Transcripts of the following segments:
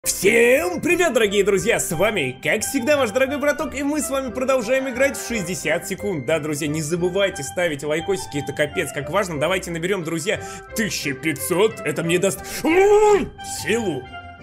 Всем привет, дорогие друзья, с вами, как всегда, ваш дорогой браток, и мы с вами продолжаем играть в 60 секунд. Да, друзья, не забывайте ставить лайкосики, это капец как важно. Давайте наберем, друзья, 1500, это мне даст силу.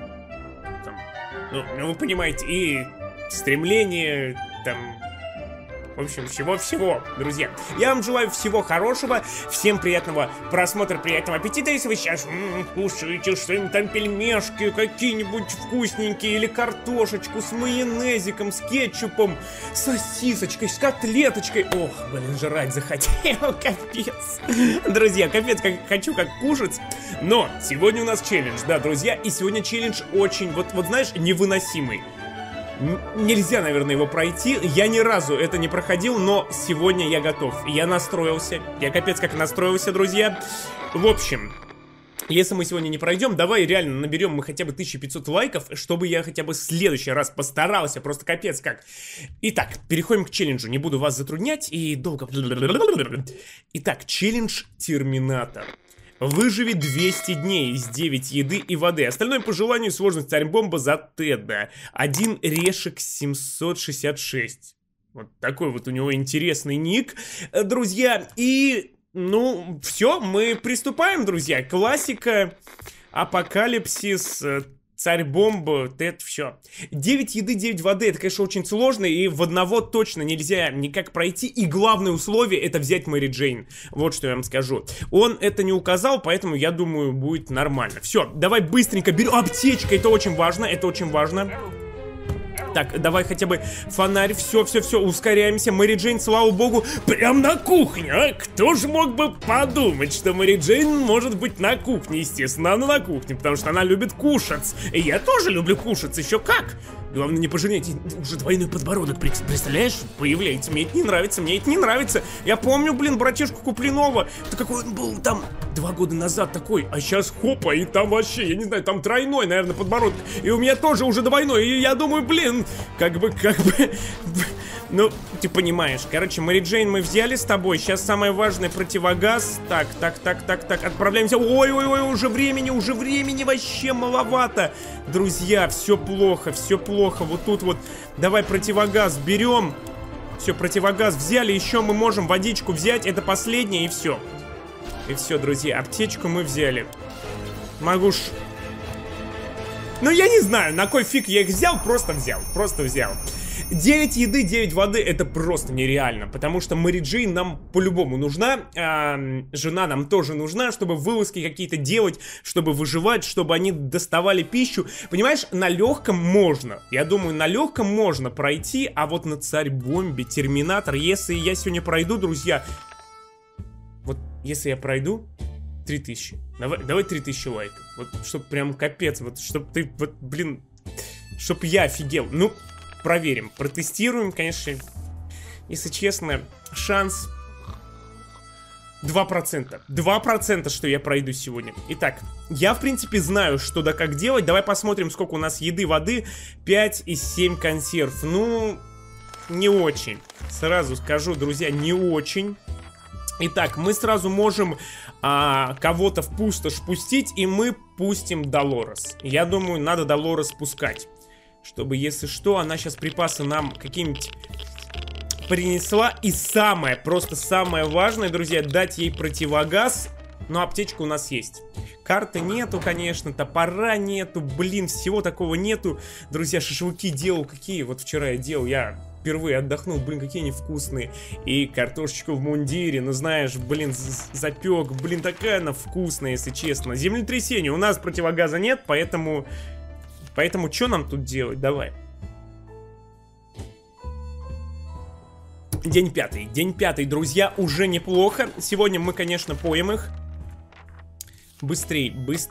Ну, вы понимаете, и стремление, там... В общем, всего-всего, друзья. Я вам желаю всего хорошего, всем приятного просмотра, приятного аппетита. Если вы сейчас кушаете что-нибудь там, пельмешки какие-нибудь вкусненькие, или картошечку с майонезиком, с кетчупом, с сосисочкой, с котлеточкой. Ох, блин, жрать захотел, капец. Друзья, капец, как хочу как кушать. Но сегодня у нас челлендж, да, друзья, и сегодня челлендж очень, вот знаешь, невыносимый. Нельзя, наверное, его пройти. Я ни разу это не проходил, но сегодня я готов. Я настроился. Я капец как настроился, друзья. В общем, если мы сегодня не пройдем, давай реально наберем мы хотя бы 1500 лайков, чтобы я хотя бы в следующий раз постарался. Просто капец как. Итак, переходим к челленджу. Не буду вас затруднять и долго... Итак, челлендж Терминатор. Выживи 200 дней из 9 еды и воды. Остальное по желанию, сложность царь-бомба за Теда. 1 решек 766. Вот такой вот у него интересный ник, друзья. И, ну, все, мы приступаем, друзья. Классика, апокалипсис, царь-бомба, Тед, все. 9 еды, 9 воды, это, конечно, очень сложно, и в одного точно нельзя никак пройти, и главное условие — это взять Мэри Джейн. Вот что я вам скажу. Он это не указал, поэтому, я думаю, будет нормально. Все, давай быстренько берем. Аптечка, это очень важно, это очень важно. Так, давай хотя бы фонарь, все, ускоряемся. Мэри Джейн, слава богу, прям на кухне, а? Кто же мог бы подумать, что Мэри Джейн может быть на кухне? Естественно, она на кухне, потому что она любит кушать. И я тоже люблю кушать, еще как. Главное, не пожалейте, уже двойной подбородок, представляешь, появляется. Мне это не нравится, мне это не нравится. Я помню, блин, братишку Куплинова. Да какой он был там 2 года назад такой, а сейчас хопа, и там вообще, я не знаю, там тройной, наверное, подбородок. И у меня тоже уже двойной, и я думаю, блин, как бы, ну, ты понимаешь. Короче, Мэри Джейн мы взяли с тобой. Сейчас самое важное — противогаз. Так, отправляемся. Ой, уже времени вообще маловато. Друзья, все плохо. Вот тут вот. Давай противогаз берем. Все, противогаз взяли. Еще мы можем водичку взять. Это последнее, и все. И все, друзья, аптечку мы взяли. Могу ж... Ну, я не знаю, на кой фиг я их взял. Просто взял. 9 еды, 9 воды — это просто нереально, потому что Мэри Джейн нам по-любому нужна, жена нам тоже нужна, чтобы вылазки какие-то делать, чтобы выживать, чтобы они доставали пищу. Понимаешь, на легком можно, я думаю, на легком можно пройти, а вот на царь-бомбе, Терминатор, если я сегодня пройду, друзья, вот если я пройду, 3000, давай 3000 лайков, вот чтоб прям капец, вот чтоб ты, вот блин, чтоб я офигел, ну... Проверим, протестируем, конечно. Если честно, шанс 2%. 2%, что я пройду сегодня. Итак, я, в принципе, знаю, что да как делать. Давай посмотрим, сколько у нас еды, воды. 5 и 7 консерв. Ну, не очень. Сразу скажу, друзья, не очень. Итак, мы сразу можем кого-то в пустошь пустить, и мы пустим Долорес. Я думаю, надо Долорес пускать. Чтобы, если что, она сейчас припасы нам какие-нибудь принесла. И самое, просто самое важное, друзья, дать ей противогаз. Но аптечка у нас есть. Карты нету, конечно, топора нету. Блин, всего такого нету. Друзья, шашлыки делал какие. Вот вчера я делал, я впервые отдохнул. Блин, какие они вкусные. И картошечку в мундире, ну знаешь, блин, запек. Блин, такая она вкусная, если честно. Землетрясение, у нас противогаза нет, поэтому что нам тут делать? Давай. День пятый, друзья, уже неплохо. Сегодня мы, конечно, поем их. Быстрей.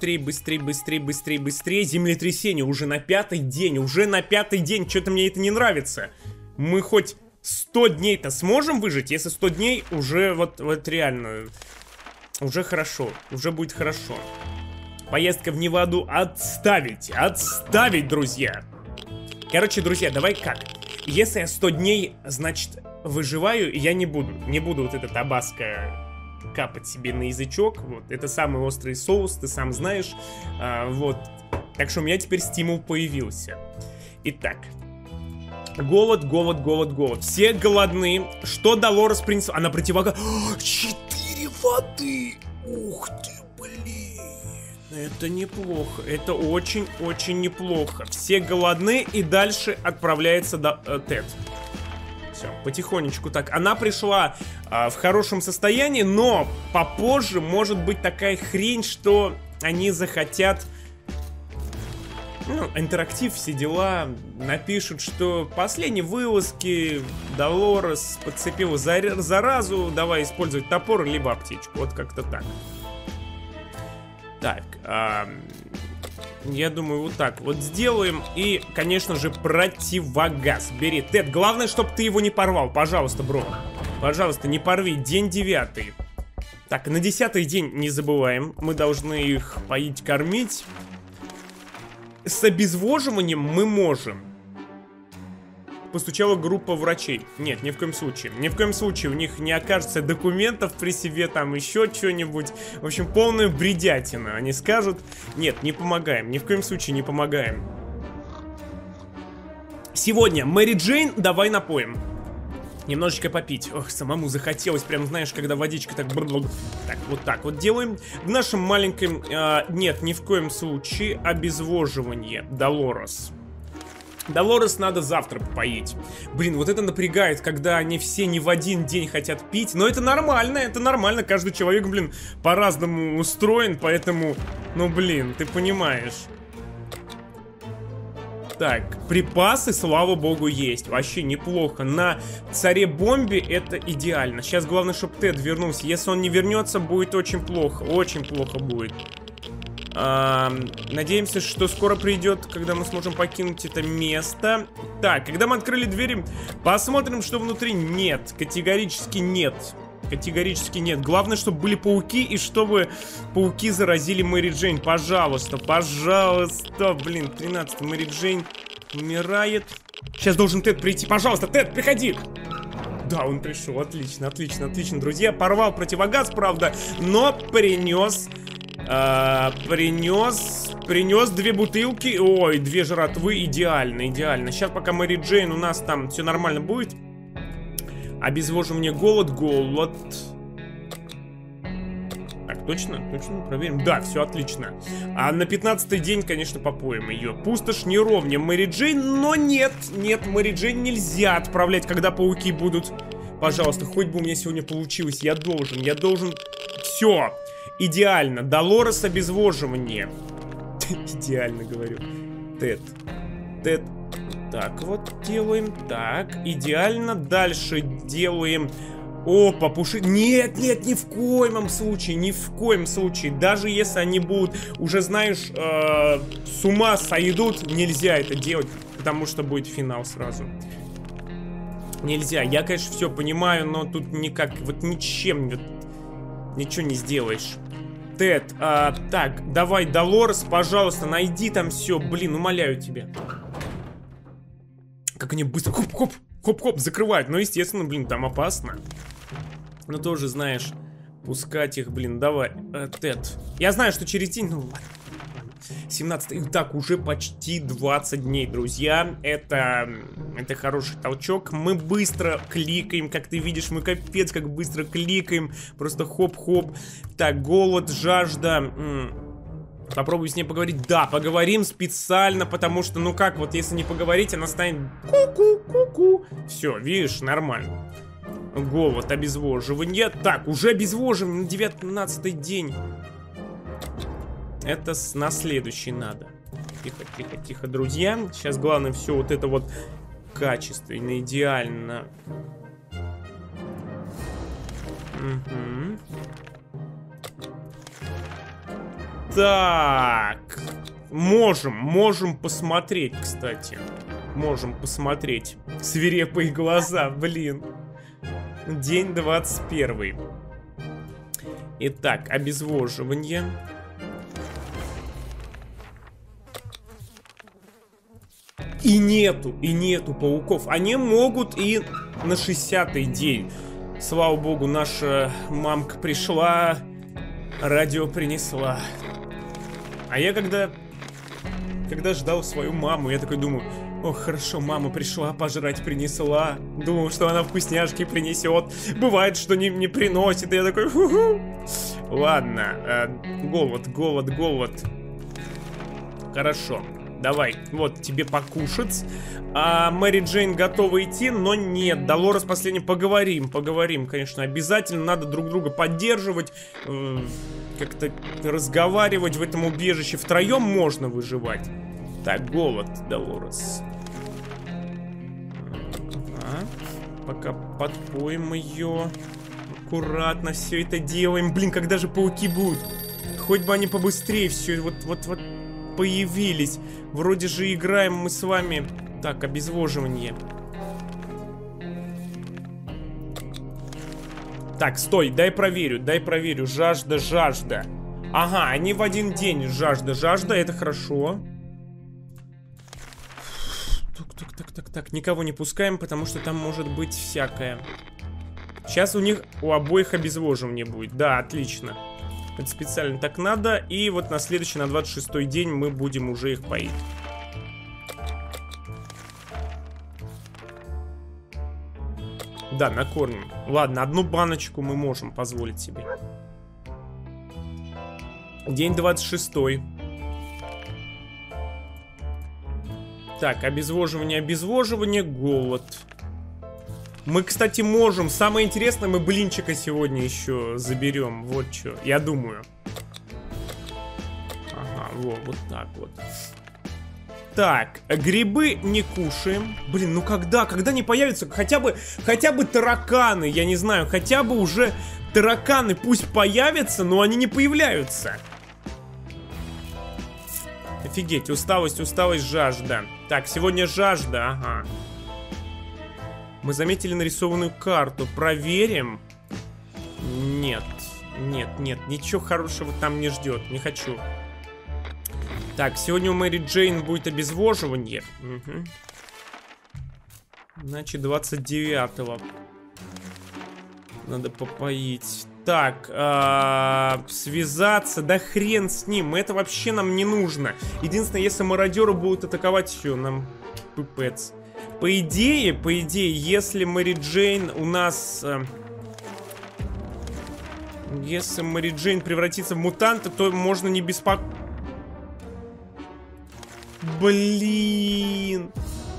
Землетрясение уже на 5-й день. Что-то мне это не нравится. Мы хоть 100 дней-то сможем выжить? Если 100 дней, уже вот реально, уже хорошо, уже будет хорошо. Поездка в Неваду отставить, друзья. Короче, друзья, давай как. Если я 100 дней, значит, выживаю, я не буду вот это табаско капать себе на язычок. Вот, это самый острый соус, ты сам знаешь. Вот. Так что у меня теперь стимул появился. Итак. Голод, голод, голод, голод. Все голодны. Что Долорес принесла? Она противогаз... 4 воды! Ух ты, блин. Это неплохо. Это очень-очень неплохо. Все голодны, и дальше отправляется Тед. Все, потихонечку так. Она пришла в хорошем состоянии, но попозже может быть такая хрень, что они захотят... Ну, интерактив, все дела. Напишут, что последние вылазки Долорес подцепила заразу. Давай использовать топор либо аптечку. Вот как-то так. Так, я думаю, вот так вот сделаем. И, конечно же, противогаз. Бери, Тед, главное, чтобы ты его не порвал. Пожалуйста, бро. Пожалуйста, не порви. День 9. Так, на 10-й день не забываем. Мы должны их поить, кормить. С обезвоживанием мы можем. Постучала группа врачей. Нет, ни в коем случае. Ни в коем случае у них не окажется документов при себе, там еще что-нибудь. В общем, полная бредятина. Они скажут: нет, не помогаем. Ни в коем случае не помогаем. Сегодня Мэри Джейн давай напоим. Немножечко попить. Ох, самому захотелось. Прям, знаешь, когда водичка так... Так, вот так вот делаем. В нашем маленьком... нет, ни в коем случае обезвоживание. Долорес. Долорес надо завтра попоить. Блин, вот это напрягает, когда они все не в один день хотят пить. Но это нормально, это нормально. Каждый человек, блин, по-разному устроен. Поэтому, ну, блин, ты понимаешь. Так, припасы, слава богу, есть. Вообще неплохо. На царе-бомбе это идеально. Сейчас главное, чтобы Тед вернулся. Если он не вернется, будет очень плохо. Очень плохо будет. Надеемся, что скоро придет, когда мы сможем покинуть это место. Так, когда мы открыли двери, посмотрим, что внутри. Нет, категорически нет. Категорически нет. Главное, чтобы были пауки, и чтобы пауки заразили Мэри Джейн. Пожалуйста, пожалуйста. Блин, 13-й Мэри Джейн умирает. Сейчас должен Тед прийти. Пожалуйста, Тед, приходи. Да, он пришел. Отлично, отлично, отлично, друзья. Порвал противогаз, правда, но принес... Принес 2 бутылки. Ой, 2 жратвы. Идеально, идеально. Сейчас, пока Мэри Джейн у нас там все нормально будет. Обезвоживание, голод. Так, точно? Точно проверим. Да, все отлично. А на 15-й день, конечно, попоем ее. Пустошь не ровня Мэри Джейн, но нет, Мэри Джейн нельзя отправлять, когда пауки будут. Пожалуйста, хоть бы у меня сегодня получилось. Я должен. Все. Идеально. Долорес обезвоживание. Идеально, говорю. Тед. Так, вот делаем. Так, идеально. Дальше делаем. О, попушить. Нет, ни в коем случае. Ни в коем случае. Даже если они будут, уже знаешь, с ума сойдут, нельзя это делать. Потому что будет финал сразу. Нельзя. Я, конечно, все понимаю, но тут никак, вот ничем, ничего не сделаешь. Тед, так, давай, Долорес, пожалуйста, найди там все. Блин, умоляю тебя. Как они быстро, хоп-хоп, закрывают. Ну, естественно, блин, там опасно. Ну, тоже, знаешь, пускать их, блин, давай, Тед. Я знаю, что через день, ну, ладно. 17-й, так, уже почти 20 дней, друзья. Это хороший толчок. Мы быстро кликаем, как ты видишь, мы капец как быстро кликаем. Просто хоп-хоп. Так, голод, жажда. Попробуй с ней поговорить. Да, поговорим специально, потому что, ну как, вот если не поговорить, она станет ку-ку-ку-ку. Все, видишь, нормально. Голод, обезвоживание. Так, уже обезвоживание на 19-й день. Это на следующий надо. Тихо, друзья. Сейчас главное все вот это вот качественно, идеально. Угу. Так. Можем посмотреть, кстати. Можем посмотреть. Свирепые глаза, блин. День 21. Итак, обезвоживание. И нету пауков. Они могут и на 60-й день. Слава богу, наша мамка пришла, радио принесла. А я когда когда ждал свою маму, я такой думаю, ох, хорошо, мама пришла, пожрать принесла. Думал, что она вкусняшки принесет. Бывает, что не приносит. И я такой, фу-ху. Ладно, голод. Хорошо, давай, вот тебе покушать. Мэри Джейн готова идти, но нет. Долорес последний, поговорим, конечно, обязательно. Надо друг друга поддерживать, как-то разговаривать в этом убежище. Втроем можно выживать. Так, голод, Долорес. Пока подпоим ее. Аккуратно все это делаем. Блин, когда же пауки будут? Хоть бы они побыстрее все вот появились. Вроде же играем мы с вами. Так, обезвоживание. Так, стой, дай проверю. Жажда. Ага, они в один день. Жажда, это хорошо. Так, никого не пускаем, потому что там может быть всякое. Сейчас у обоих обезвоживание будет. Да, отлично. Это специально так надо. И вот на следующий, на 26-й день мы будем уже их поить. Да, накормим. Ладно, одну баночку мы можем позволить себе. День 26-й. Так, обезвоживание, голод. Мы, кстати, можем. Самое интересное, мы блинчика сегодня еще заберем. Вот что, я думаю. Ага, вот так вот. Так, грибы не кушаем. Блин, ну когда не появятся хотя бы тараканы, я не знаю, хотя бы уже тараканы пусть появятся, но они не появляются. Офигеть, усталость, жажда. Так, сегодня жажда, ага. Мы заметили нарисованную карту. Проверим. Нет, ничего хорошего там не ждет. Не хочу. Так, сегодня у Мэри Джейн будет обезвоживание. Угу. Значит, 29-го. Надо попоить. Так, связаться. Да хрен с ним. Это вообще нам не нужно. Единственное, если мародеры будут атаковать, все, нам пипец. По идее, если Мэри Джейн у нас... если Мэри Джейн превратится в мутанта, то можно не беспокоиться. Блин.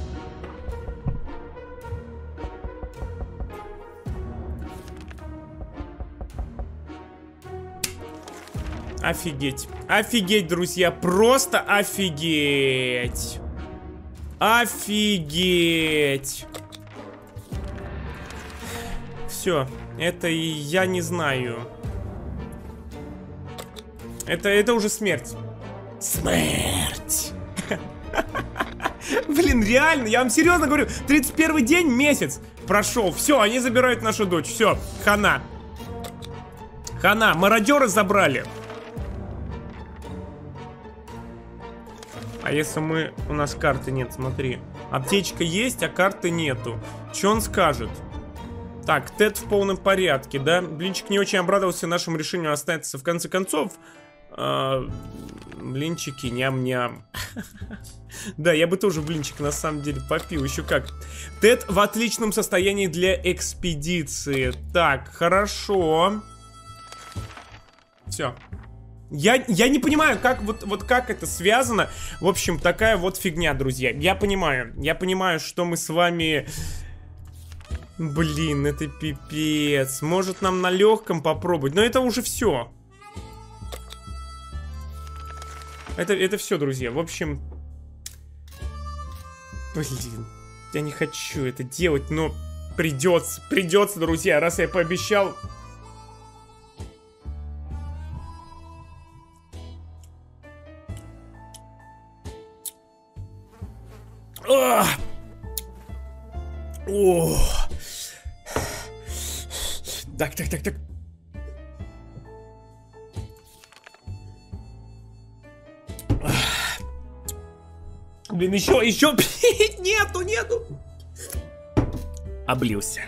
Офигеть. Офигеть, друзья. Просто офигеть. Офигеть. Все. Это я не знаю. Это уже смерть. Смерть. Блин, реально, я вам серьезно говорю, 31 день, месяц прошел. Все, они забирают нашу дочь. Все, хана. Хана, мародеры забрали. А если у нас карты нет, смотри. Аптечка есть, а карты нету. Че он скажет? Так, Тед в полном порядке, да? Блинчик не очень обрадовался нашему решению остаться. В конце концов, блинчики, ням-ням. Да, я бы тоже блинчик на самом деле попил, еще как. Тед в отличном состоянии для экспедиции. Так, хорошо. Все. Я не понимаю, как вот как это связано. В общем, такая вот фигня, друзья. Я понимаю, что мы с вами... Блин, это пипец. Может, нам на легком попробовать, но это уже все. Это все, друзья. В общем... Блин, я не хочу это делать, но придется, друзья, раз я пообещал. О! Так. Блин, еще нету. Облился.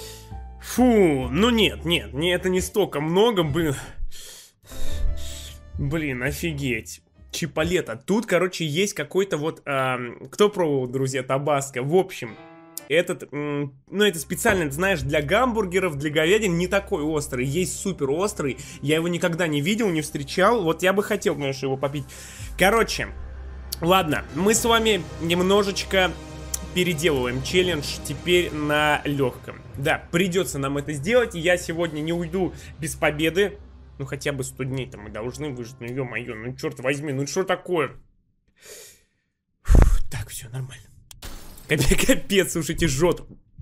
Фу, ну нет, это не столько много, блин. Блин, офигеть. Чиполлето. Тут, короче, есть какой-то вот... кто пробовал, друзья, табаско? В общем, этот... ну, это специально, знаешь, для гамбургеров, для говядин не такой острый. Есть супер острый. Я его никогда не видел, не встречал. Вот я бы хотел, конечно, его попить. Короче, ладно. Мы с вами немножечко переделываем челлендж теперь на легком. Да, придется нам это сделать. И я сегодня не уйду без победы. Ну, хотя бы 100 дней-то мы должны выжить. Ну, ё-моё, ну, черт возьми, ну, что такое? Фух, так, все нормально. Капец, слушайте, жжет.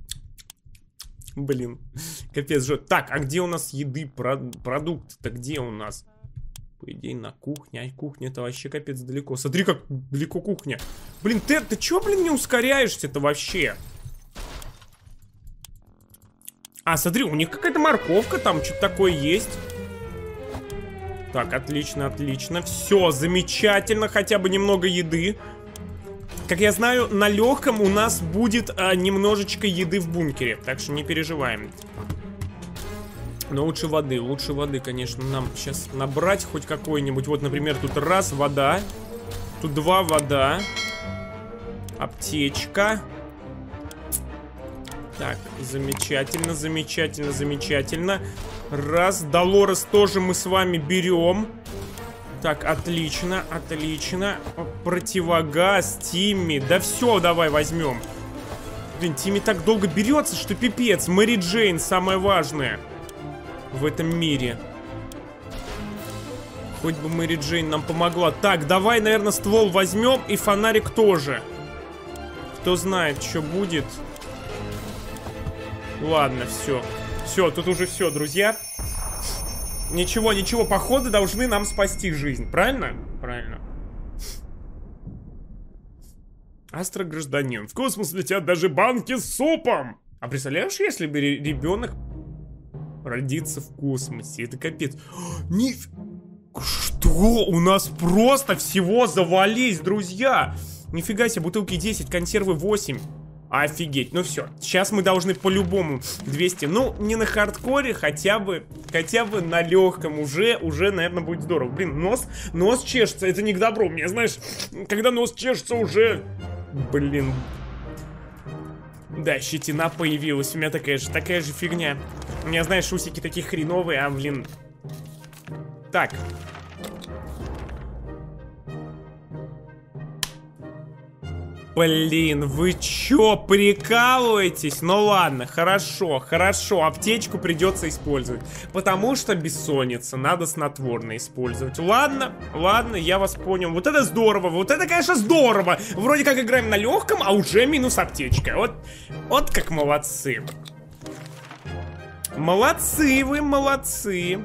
Блин, капец, жжет. Так, а где у нас еды, продукты-то где у нас? По идее, на кухне. А кухня-то вообще капец далеко. Смотри, как далеко кухня. Блин, ты чё, блин, не ускоряешься-то вообще? А, смотри, у них какая-то морковка там, что-то такое есть. Так, отлично, отлично. Все, замечательно, хотя бы немного еды. Как я знаю, на легком у нас будет немножечко еды в бункере. Так что не переживаем. Но лучше воды, конечно, нам сейчас набрать хоть какой-нибудь. Вот, например, тут раз, вода. Тут 2, вода. Аптечка. Так, замечательно, замечательно, замечательно. Раз, Долорес тоже мы с вами берем. Так, отлично, отлично. Противогаз, Тимми. Да все, давай возьмем. Блин, Тимми так долго берется, что пипец. Мэри Джейн самое важное в этом мире. Хоть бы Мэри Джейн нам помогла. Так, давай, наверное, ствол возьмем и фонарик тоже. Кто знает, что будет. Ладно, все. Все, тут уже все, друзья. Ничего, ничего, походы должны нам спасти жизнь. Правильно? Правильно. Астрогражданин. В космос летят даже банки с супом. А представляешь, если бы ребенок родится в космосе? Это капец. Что? У нас просто всего завались, друзья. Нифига себе, бутылки 10, консервы 8. Офигеть, ну все, сейчас мы должны по-любому 200, ну, не на хардкоре, хотя бы на легком, уже, наверное, будет здорово. Блин, нос чешется, это не к добру, мне, знаешь, когда нос чешется уже, блин. Да, щетина появилась, у меня такая же фигня. У меня, знаешь, усики такие хреновые, а, блин. Так. Блин, вы чё, прикалываетесь? Ну ладно, хорошо, аптечку придется использовать. Потому что бессонница, надо снотворное использовать. Ладно, я вас понял. Вот это здорово, вот это, конечно, здорово. Вроде как играем на легком, а уже минус аптечка. Вот как молодцы. Молодцы вы, молодцы.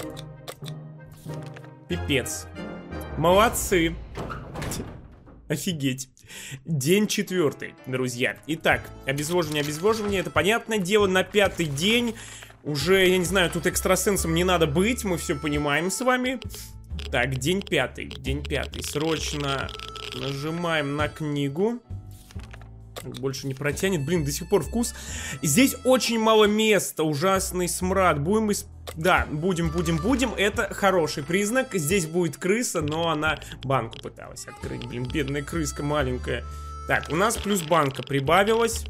Пипец. Молодцы. Офигеть. День 4, друзья. Итак, обезвоживание, это понятное дело, на 5-й день. Уже, я не знаю, тут экстрасенсом не надо быть, мы все понимаем с вами. Так, день 5. Срочно нажимаем на книгу. Больше не протянет, блин, до сих пор вкус. Здесь очень мало места, ужасный смрад. Будем, это хороший признак. Здесь будет крыса, но она банку пыталась открыть. Блин, бедная крыска маленькая. Так, у нас плюс банка прибавилась.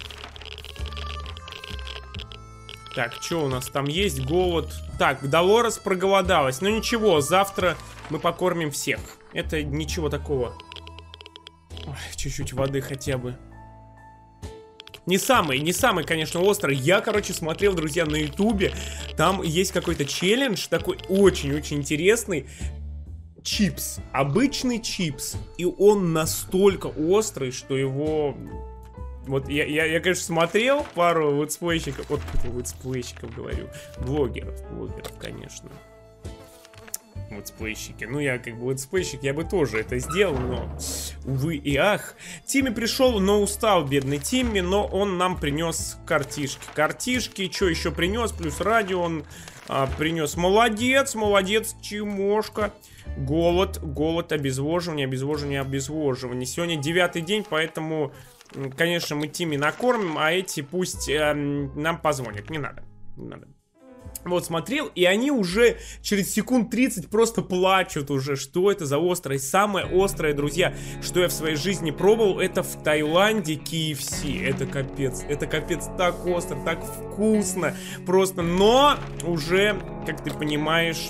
Так, что у нас там есть? Голод. Так, Долорес проголодалась. Но ничего, завтра мы покормим всех. Это ничего такого. Чуть-чуть воды хотя бы. Не самый, конечно, острый. Я, короче, смотрел, друзья, на ютубе. Там есть какой-то челлендж такой очень-очень интересный. Чипс. Обычный чипс. И он настолько острый, что его... Вот я, конечно, смотрел пару летсплейщиков. Вот летсплейщиков говорю. Блогеров, конечно. Летсплейщики. Ну, я как бы летсплейщик, я бы тоже это сделал, но, увы и ах. Тимми пришел, но устал, бедный Тимми, но он нам принес картишки. Что еще принес? Плюс радио он принес. Молодец, Тимошка. Голод, обезвоживание. Сегодня 9-й день, поэтому, конечно, мы Тимми накормим, а эти пусть нам позвонят. Не надо. Вот смотрел, и они уже через секунд 30 просто плачут уже. Что это за острое? Самое острое, друзья, что я в своей жизни пробовал, это в Таиланде KFC. Это капец так остро, так вкусно. Просто, но уже, как ты понимаешь,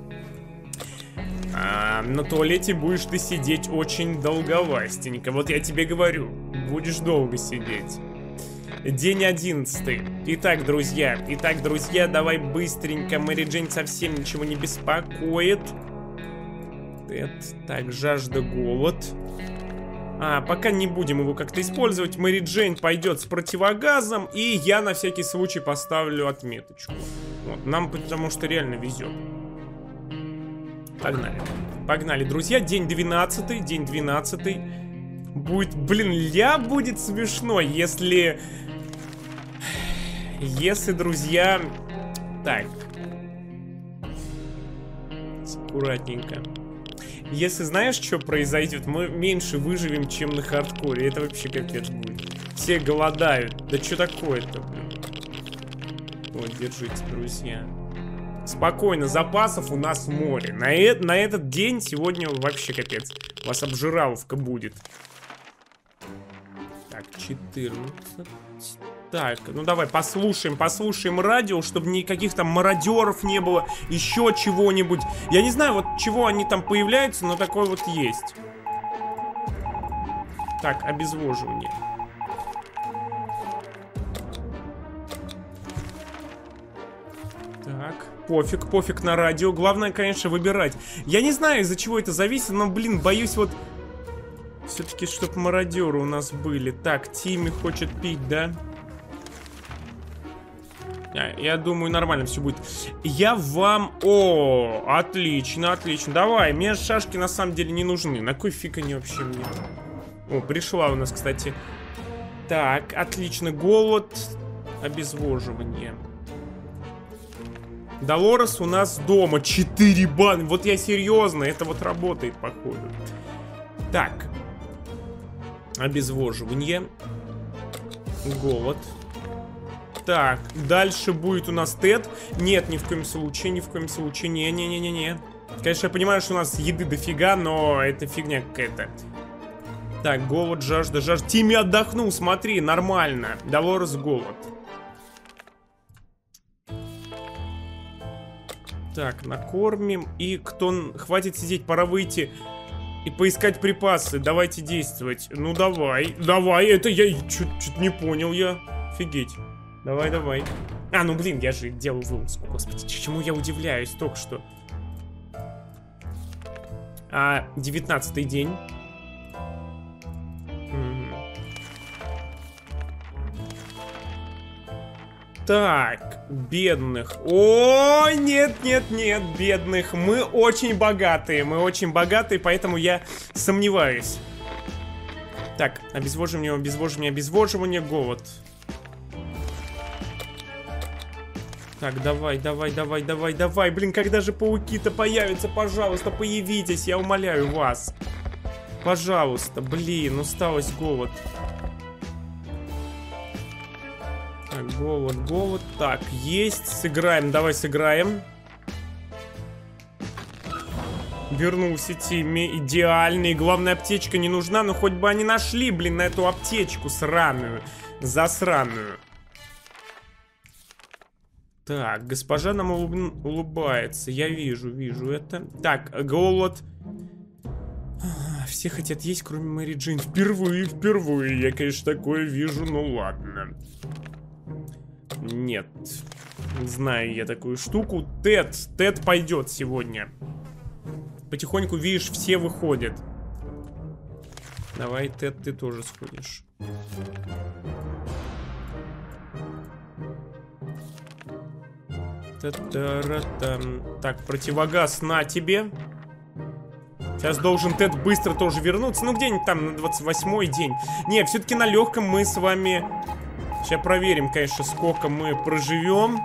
на туалете будешь ты сидеть очень долговастенько. Вот я тебе говорю, будешь долго сидеть. День 11. Итак, друзья, давай быстренько. Мэри Джейн совсем ничего не беспокоит. Так, жажда, голод. Пока не будем его как-то использовать. Мэри Джейн пойдет с противогазом, и я на всякий случай поставлю отметочку. Вот, нам потому что реально везет. Погнали, друзья. День 12. Будет, будет смешно, если, друзья... Так. Аккуратненько. Если знаешь, что произойдет, мы меньше выживем, чем на хардкоре. Это вообще капец будет. Все голодают. Да что такое-то, блин? Вот, держите, друзья. Спокойно, запасов у нас море. На этот день сегодня вообще капец. У вас обжираловка будет. Так, 14. Так, ну давай послушаем радио, чтобы никаких там мародеров не было, еще чего-нибудь. Я не знаю, вот чего они там появляются, но такое вот есть. Так, обезвоживание. Так, пофиг на радио. Главное, конечно, выбирать. Я не знаю, из-за чего это зависит, но, блин, боюсь вот... Все-таки, чтоб мародеры у нас были. Так, Тимми хочет пить, да? Я думаю, нормально все будет. Я вам... О, отлично. Давай, мне шашки на самом деле не нужны. На кой фиг они вообще мне? О, пришла у нас, кстати. Так, отлично. Голод. Обезвоживание. Долорес у нас дома. 4 бана. Вот я серьезно. Это вот работает, походу. Так. Обезвоживание. Голод. Так, дальше будет у нас Тед. Нет, ни в коем случае. Не. Конечно, я понимаю, что у нас еды дофига, но это фигня какая-то. Так, голод, жажда. Тимми отдохнул, смотри, нормально. Долорес, голод. Так, накормим. И кто... Хватит сидеть, пора выйти и поискать припасы. Давайте действовать. Ну, давай. Это я... Чуть не понял я. Офигеть. Давай. Ну, блин, я же делал вылазку. Господи, чему я удивляюсь только что. 19-й день. Так, бедных. О, нет, бедных. Мы очень богатые, поэтому я сомневаюсь. Так, обезвоживание, голод. Так, давай. Блин, когда же пауки-то появятся? Пожалуйста, появитесь, я умоляю вас. Пожалуйста, блин, усталость, голод. Так, голод. Так, есть, сыграем, давай сыграем. Вернулся Тимми, идеальный. Главное, аптечка не нужна, но хоть бы они нашли, блин, на эту аптечку сраную. Засраную. Так, госпожа нам улыбается. Я вижу это. Так, голод. Все хотят есть, кроме Мэри Джейн. Впервые. Я, конечно, такое вижу, ну ладно. Нет. Знаю я такую штуку. Тед пойдет сегодня. Потихоньку, видишь, все выходят. Давай, Тед, ты тоже сходишь. Так, противогаз на тебе. Сейчас должен Тед быстро тоже вернуться. Ну, где-нибудь там на 28-й день. Не, все-таки на легком мы с вами... Сейчас проверим, конечно, сколько мы проживем.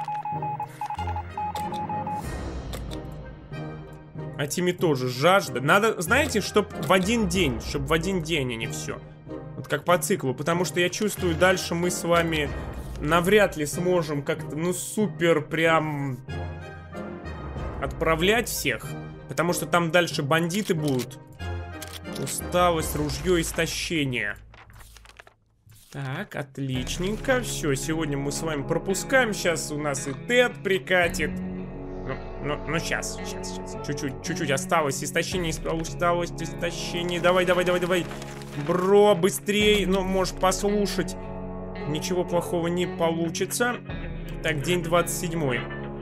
А Тимми тоже жажда. Надо, знаете, чтобы в один день, а не все. Вот как по циклу. Потому что я чувствую, дальше мы с вами навряд ли сможем как-то, ну, супер прям отправлять всех. Потому что там дальше бандиты будут. Усталость, ружье, истощение. Так, отличненько. Все, сегодня мы с вами пропускаем. Сейчас у нас и Тед прикатит. Ну, сейчас. Чуть-чуть осталось. Истощение, усталость, истощение. Давай. Бро, быстрей. Ну, можешь послушать. Ничего плохого не получится. Так, день 27.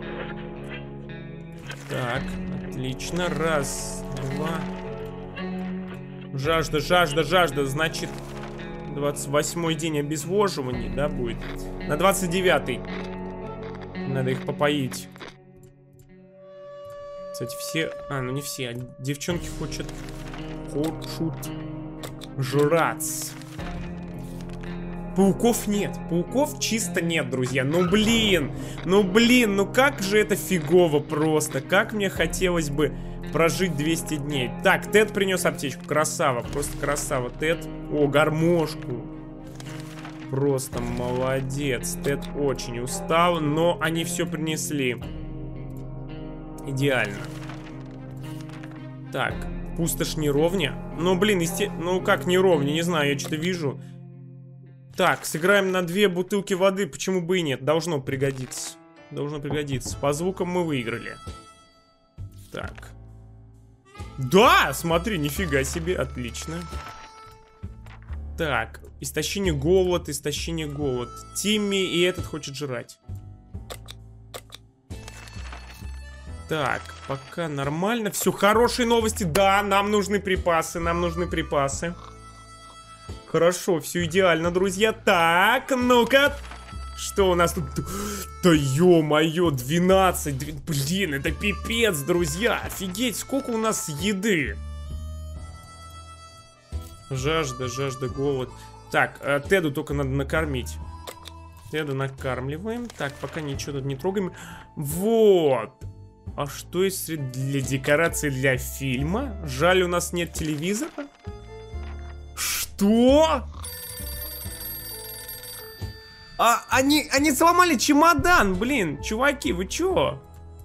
Так, отлично. Раз, два. Жажда. Значит, 28-й день обезвоживания, да, будет? На 29-й. Надо их попоить. Кстати, все... ну не все. А девчонки хочут жраться. Пауков нет. Пауков чисто нет, друзья. Ну блин, ну как же это фигово просто. Как мне хотелось бы прожить 200 дней. Так, Тед принес аптечку. Красава, просто красава. Тед, о, гармошку. Просто молодец. Тед очень устал, но они все принесли. Идеально. Так, пустошь не ровня. Ну блин, ну как не ровня, не знаю, я что-то вижу. Так, сыграем на 2 бутылки воды, почему бы и нет? Должно пригодиться. По звукам мы выиграли. Так. Да, смотри, нифига себе, отлично. Так, истощение голод. Тимми и этот хочет жрать. Так, пока нормально. Все, хорошие новости. Да, нам нужны припасы. Хорошо, все идеально, друзья. Так, ну-ка. Что у нас тут? Да ё-моё, 12. Блин, это пипец, друзья. Офигеть, сколько у нас еды. Жажда, голод. Так, Теду только надо накормить. Теду накармливаем. Так, пока ничего тут не трогаем. Вот. А что если для декорации для фильма? Жаль, у нас нет телевизора. Что? Они сломали чемодан, блин. Чуваки, вы чё?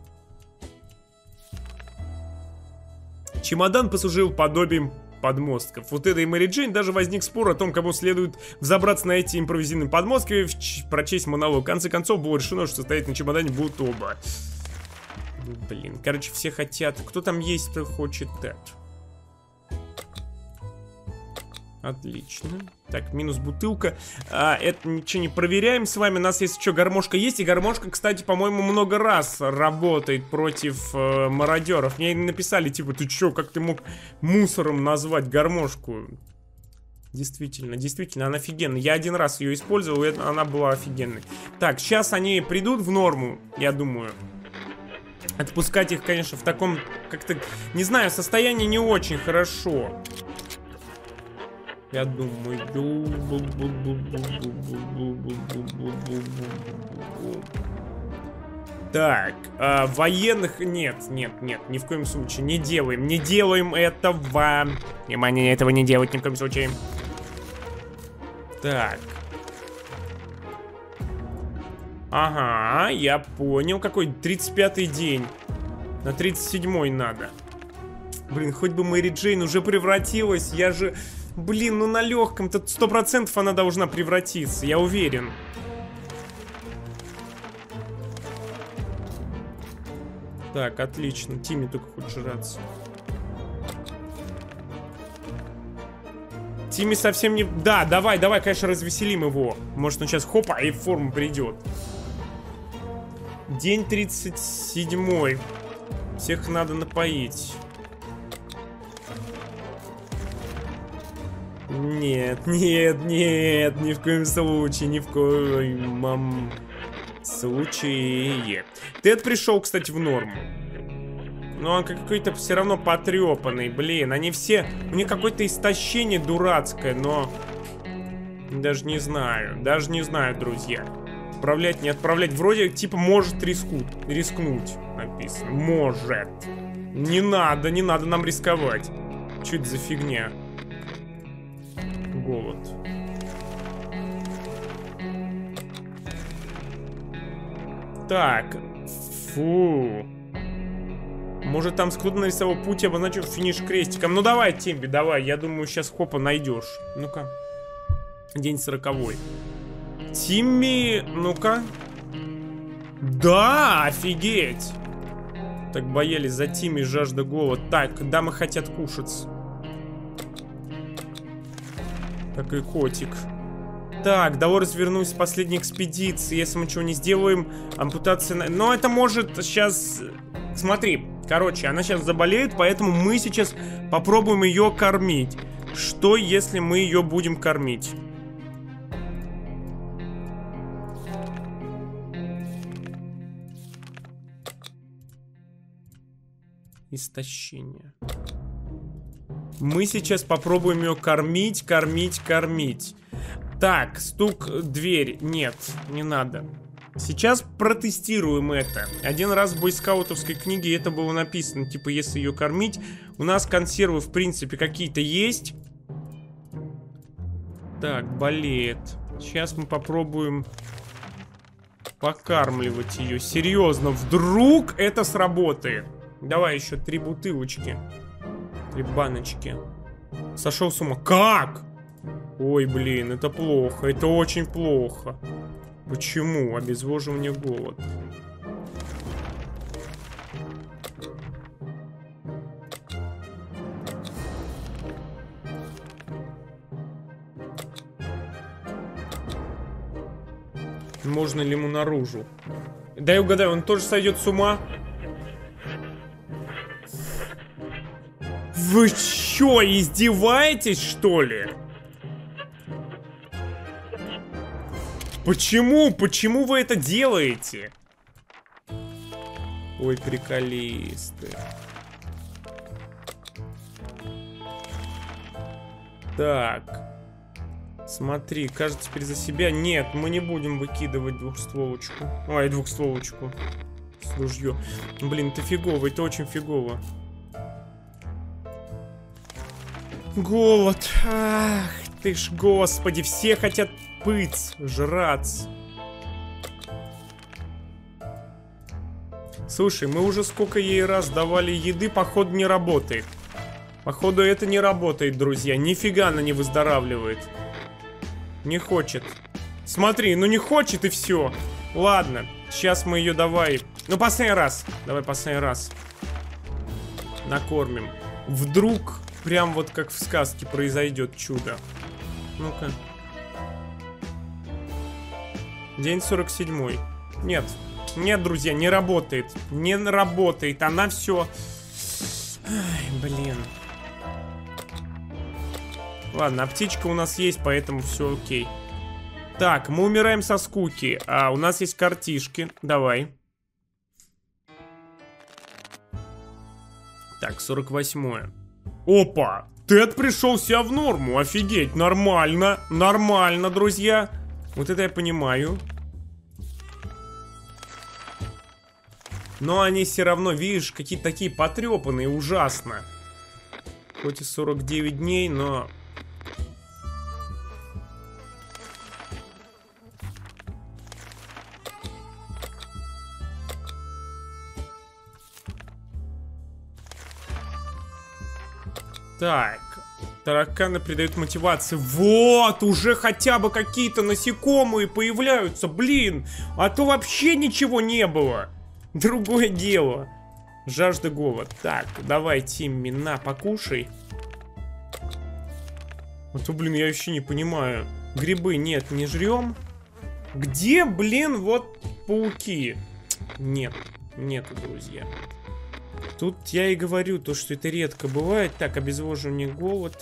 Чемодан послужил подобием подмостков. Вот это и Мэри Джейн даже возник спор о том, кому следует взобраться на эти импровизированные подмостки и прочесть монолог. В конце концов было решено, что стоять на чемодане будут оба. Блин, короче, все хотят. Кто там есть, кто хочет Тед? Отлично. Так, минус бутылка. Это ничего не проверяем с вами. У нас, если что, гармошка есть. И гармошка, кстати, по-моему, много раз работает против мародеров. Мне написали, типа, ты чё, как ты мог мусором назвать гармошку? Действительно, она офигенная. Я один раз ее использовал, и она была офигенной. Так, сейчас они придут в норму, я думаю. Отпускать их, конечно, в таком, как-то, не знаю, состоянии не очень хорошо. Я думаю... Так, военных... Нет, ни в коем случае. Не делаем этого. Внимание, этого не делать ни в коем случае. Так. Ага, я понял. Какой 35-й день. На 37-й надо. Блин, хоть бы Мэри Джейн уже превратилась. Я же... Блин, ну на легком-то 100% она должна превратиться, я уверен. Так, отлично. Тимми только хочет жраться. Тимми совсем не... Да, давай, конечно, развеселим его. Может, он сейчас хопа и в форму придет. День 37. Всех надо напоить. Нет, ни в коем случае. Тед пришел, кстати, в норму. Но он какой-то все равно потрепанный, блин. Они все... У них какое-то истощение дурацкое, но... Даже не знаю, друзья. Отправлять, не отправлять. Вроде, типа, может рискнуть. Написано. Может. Не надо нам рисковать. Что это за фигня? Голод. Так. Фу. Может, там кто-то нарисовал путь, обозначив финиш крестиком. Ну давай, Тимби, давай. Я думаю, сейчас хопа найдешь. Ну-ка. День 40-й. Тимми, ну-ка. Да, офигеть. Так боялись за Тимми, жажда голод. Так, дамы хотят кушать. Так и котик. Так, Долорес вернулась с последней экспедиции. Если мы ничего не сделаем, ампутация... Но это может сейчас... Смотри, короче, она сейчас заболеет, поэтому мы сейчас попробуем ее кормить. Что, если мы ее будем кормить? Истощение. Мы сейчас попробуем ее кормить. Так, стук, дверь. Нет, не надо. Сейчас протестируем это. Один раз в бойскаутовской книге это было написано. Типа, если ее кормить. У нас консервы, в принципе, какие-то есть. Так, болеет. Сейчас мы попробуем покармливать ее. Серьезно, вдруг это сработает? Давай еще 3 бутылочки. 3 баночки. Сошел с ума. Как? Ой, блин, это плохо. Это очень плохо. Почему? Обезвоживание, голод. Можно ли ему наружу? Дай угадаю, он тоже сойдет с ума? Вы чё, издеваетесь, что ли? Почему? Почему вы это делаете? Ой, приколисты. Так. Смотри, кажется, теперь за себя. Нет, мы не будем выкидывать двухстволочку. Ой, двухстволочку. С ружьем. Блин, это фигово, это очень фигово. Голод. Ах ты ж, господи, все хотят пыц, жраться. Слушай, мы уже сколько ей раз давали еды, походу не работает. Походу это не работает, друзья. Нифига она не выздоравливает. Не хочет. Смотри, ну не хочет и все. Ладно, сейчас мы ее давай. Ну последний раз. Давай последний раз. Накормим. Вдруг... Прям вот как в сказке произойдет чудо. Ну-ка. День 47. Нет. Нет, друзья, не работает. Не работает. Она все... Ай, блин. Ладно, аптечка у нас есть, поэтому все окей. Так, мы умираем со скуки. А у нас есть картишки. Давай. Так, 48-е. Опа! Тед пришел себя в норму. Офигеть, нормально. Нормально, друзья. Вот это я понимаю. Но они все равно, видишь, какие-то такие потрепанные, ужасно. Хоть и 49 дней, но... Так, тараканы придают мотивации. Вот, уже хотя бы какие-то насекомые появляются, блин. А то вообще ничего не было. Другое дело. Жажда, голод. Так, давай, Тимми, на, покушай. А то, блин, я вообще не понимаю. Грибы нет, не жрем. Где, блин, вот пауки? Нет, нету, друзья. Тут я и говорю, то, что это редко бывает. Так, обезвоживание, голод.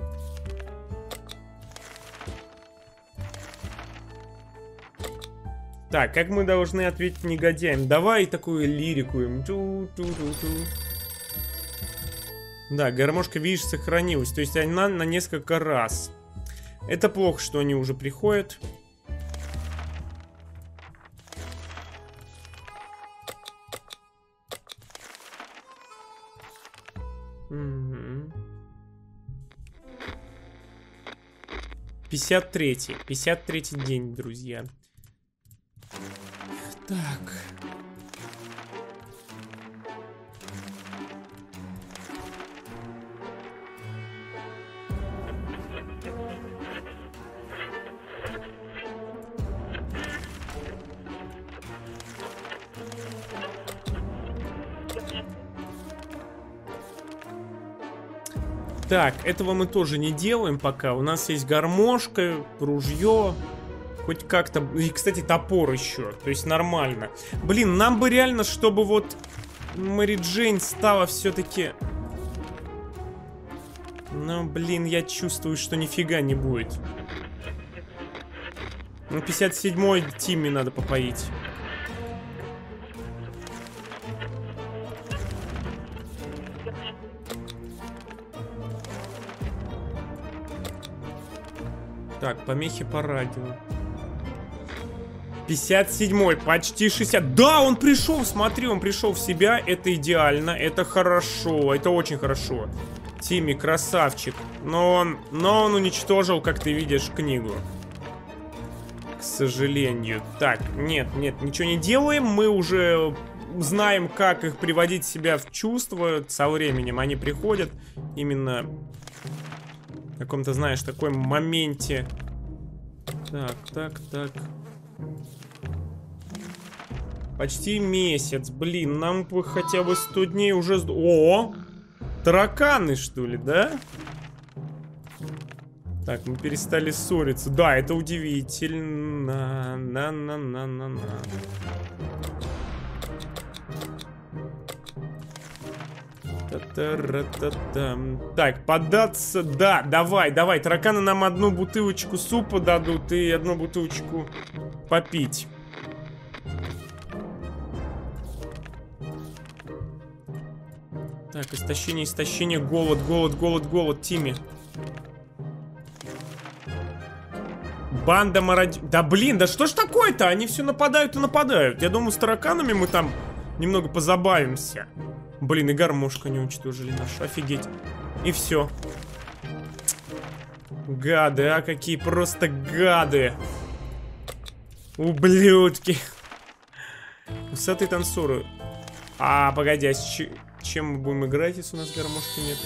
Так, как мы должны ответить негодяям? Давай такую лирику им. Да, гармошка, видишь, сохранилась. То есть она на несколько раз. Это плохо, что они уже приходят. Угу. 53-й день, друзья. Так. Так, этого мы тоже не делаем пока. У нас есть гармошка, ружье. Хоть как-то... И, кстати, топор еще. То есть нормально. Блин, нам бы реально, чтобы вот Мэри Джейн стала все-таки... Ну, блин, я чувствую, что нифига не будет. Ну, 57-й Тимми надо попоить. Так, помехи по радио. 57-й, почти 60. Да, он пришел, смотри, он пришел в себя. Это идеально, это хорошо, это очень хорошо. Тимми, красавчик. Но он уничтожил, как ты видишь, книгу. К сожалению. Так, нет, ничего не делаем. Мы уже знаем, как их приводить себя в чувство. Со временем они приходят. Именно в каком-то, знаешь, таком моменте. Так. Почти месяц. Блин, нам бы хотя бы 100 дней уже... О! Тараканы, что ли, да? Так, мы перестали ссориться. Да, это удивительно. На. Так, податься. Да, давай. Тараканы нам одну бутылочку супа дадут и одну бутылочку попить. Так, истощение, голод, Тимми. Банда мародеров. Да блин, да что ж такое-то? Они все нападают и нападают. Я думаю, с тараканами мы там немного позабавимся. Блин, и гармошка не уничтожили нашу. Офигеть. И все. Гады, а какие просто гады. Ублюдки. Усатые танцоры. А, погоди, а чем мы будем играть, если у нас гармошки нет?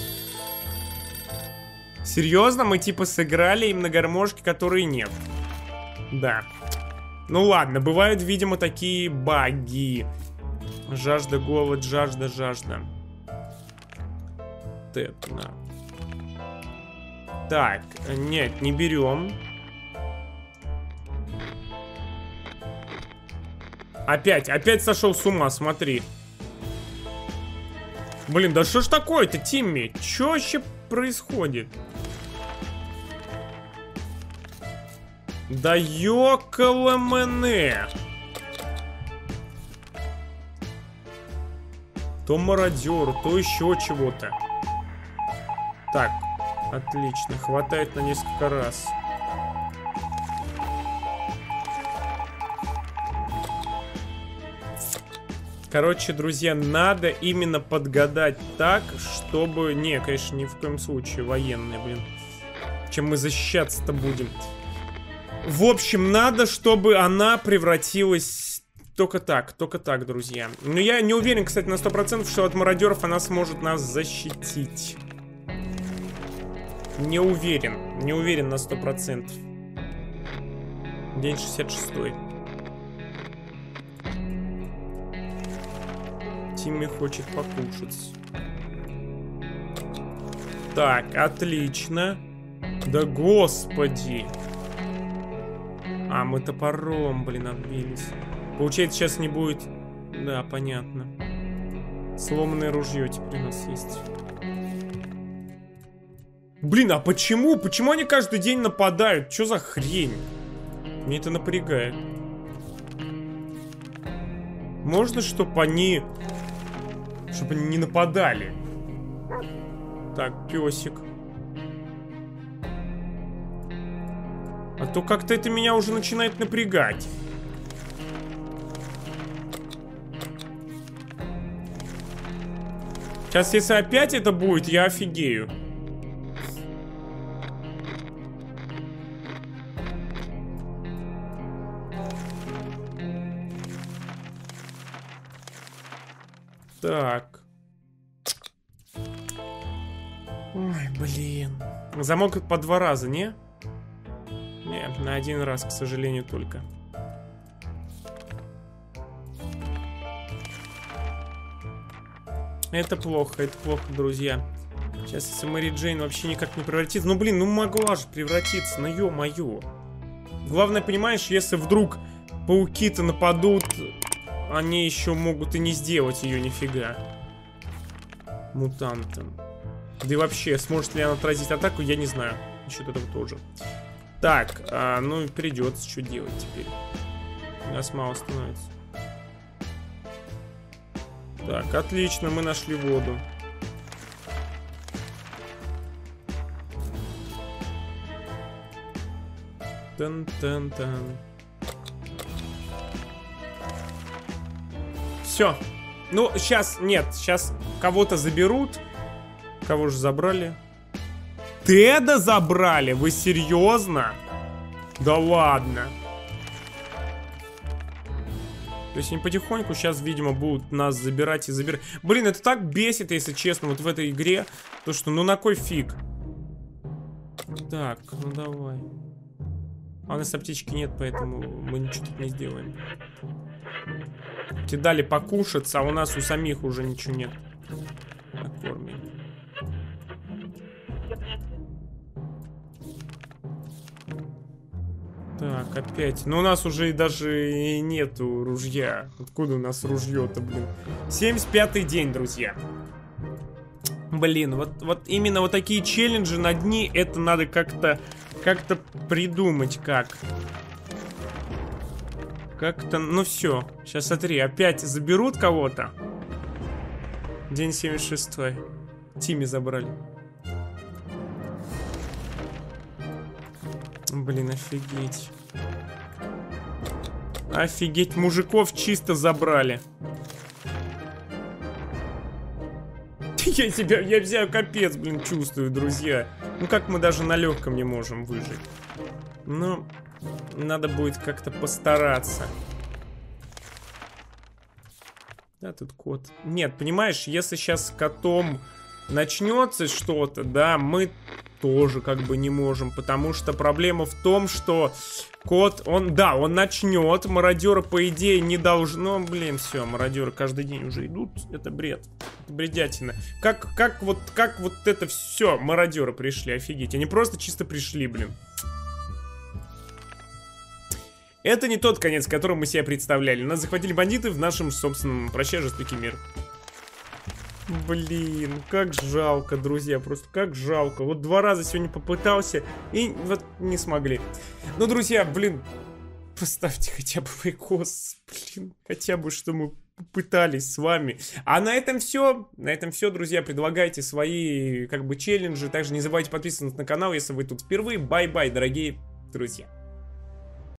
Серьезно? Мы типа сыграли им на гармошке, которые нет. Да. Ну ладно, бывают, видимо, такие баги. Жажда, голод, жажда. Тетна. Так, нет, не берем. Опять сошел с ума, смотри. Блин, да что ж такое-то, Тимми? Что вообще происходит? Да ёкаламэне. То мародер, то еще чего-то. Так, отлично, хватает на несколько раз. Короче, друзья, надо именно подгадать так, чтобы... Не, конечно, ни в коем случае военные, блин. Чем мы защищаться-то будем. В общем, надо, чтобы она превратилась... Только так, друзья. Но я не уверен, кстати, на 100%, что от мародеров она сможет нас защитить. Не уверен на 100%. День 66-й. Тимми хочет покушать. Так, отлично. Да господи. А, мы топором, блин, отбились. Получается, сейчас не будет... Да, понятно. Сломанное ружье теперь у нас есть. Блин, а почему? Почему они каждый день нападают? Что за хрень? Мне это напрягает. Можно, чтобы они не нападали? Так, песик. А то как-то это меня уже начинает напрягать. Сейчас, если опять это будет, я офигею. Так. Ой, блин. Замок по 2 раза, не? Нет, на 1 раз, к сожалению, только. Это плохо, друзья. Сейчас, если Мэри Джейн вообще никак не превратится... Ну, блин, ну могла же превратиться, ну ё-моё. Главное, понимаешь, если вдруг пауки-то нападут, они еще могут и не сделать ее нифига. Мутантом. Да и вообще, сможет ли она отразить атаку, я не знаю. Насчет этого тоже. Так, ну придется что делать теперь. У нас мало становится. Так, отлично, мы нашли воду. Тан-тан-тан. Все. Ну, сейчас, нет, сейчас кого-то заберут. Кого же забрали? Теда забрали? Вы серьезно? Да ладно. То есть они потихоньку сейчас, видимо, будут нас забирать и забирать. Блин, это так бесит, если честно, вот в этой игре. То, что, ну на кой фиг? Так, ну давай. А у нас аптечки нет, поэтому мы ничего тут не сделаем. Тебе дали покушаться, а у нас у самих уже ничего нет. Накормим. Так, опять. Но у нас уже даже и нету ружья. Откуда у нас ружье-то, блин? 75-й день, друзья. Блин, вот именно вот такие челленджи на дни, это надо как-то придумать как. Как-то, ну все. Сейчас смотри, опять заберут кого-то. День 76-й. Тимми забрали. Блин, офигеть. Офигеть, мужиков чисто забрали. Я взял капец, блин, чувствую, друзья. Ну как мы даже на легком не можем выжить? Ну, надо будет как-то постараться. Да, тут кот. Нет, понимаешь, если сейчас с котом начнется что-то, да, мы тоже как бы не можем, потому что проблема в том, что кот, он начнет, мародеры по идее не должно, блин, все, мародеры каждый день уже идут, это бред, это бредятина. Как вот это все, мародеры пришли, офигеть, они просто чисто пришли, блин. Это не тот конец, который мы себе представляли. Нас захватили бандиты в нашем собственном прощай жестокий мир. Блин, как жалко, друзья, просто как жалко. Вот 2 раза сегодня попытался и вот не смогли. Ну, друзья, блин, поставьте хотя бы лайкос, блин, хотя бы, что мы пытались с вами. А на этом все. На этом все, друзья. Предлагайте свои, как бы, челленджи. Также не забывайте подписываться на канал, если вы тут впервые. Бай-бай, дорогие друзья.